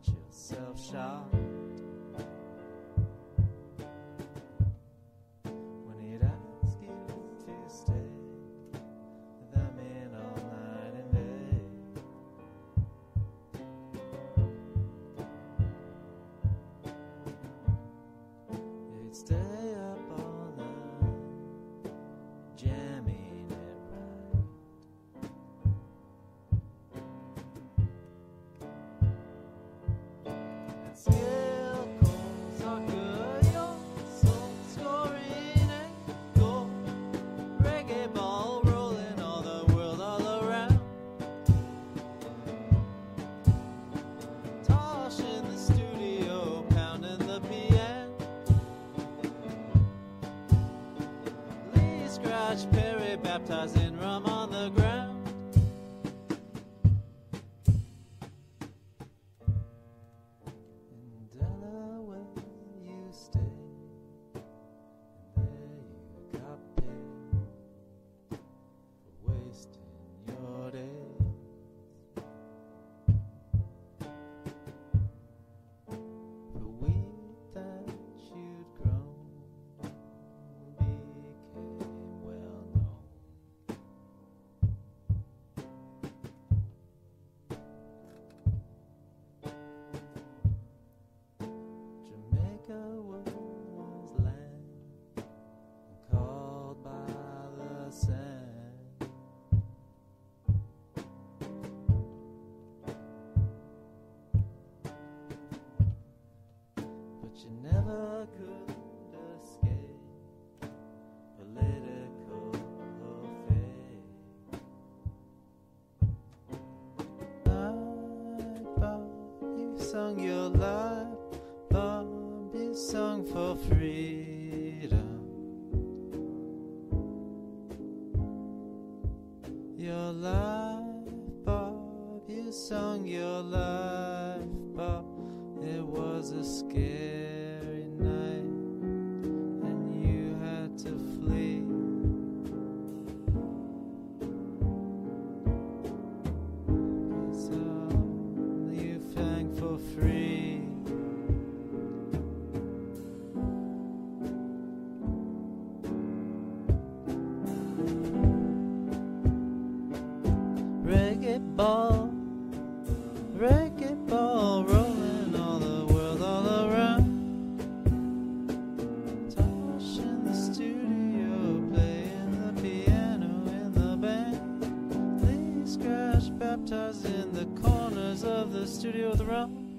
yourself shot when he'd ask you to stay with them in all night and day. You'd stay up all night jamming it right. And scale calls are good, your soul scoring and goal. Reggae ball rolling all the world all around. Tosh in the studio, pounding the piano. Lee Scratch Perry baptizing rum on the ground. In Delaware you stayed, and there you got paid for wasting your days. The wheat that you'd grown became well known. Jamaica was land called by the sand. But you never could escape political fate. Bob, you sung your life, Bob, you sung for freedom. Your life, Bob, you sung your life, Bob. It was a scary night, and you had to flee. Cause all you sang for free. Reggae ball rolling all the world all around. Tosh in the studio playing the piano in the band. Lee Scratch baptized in the corners of the studio with the rum.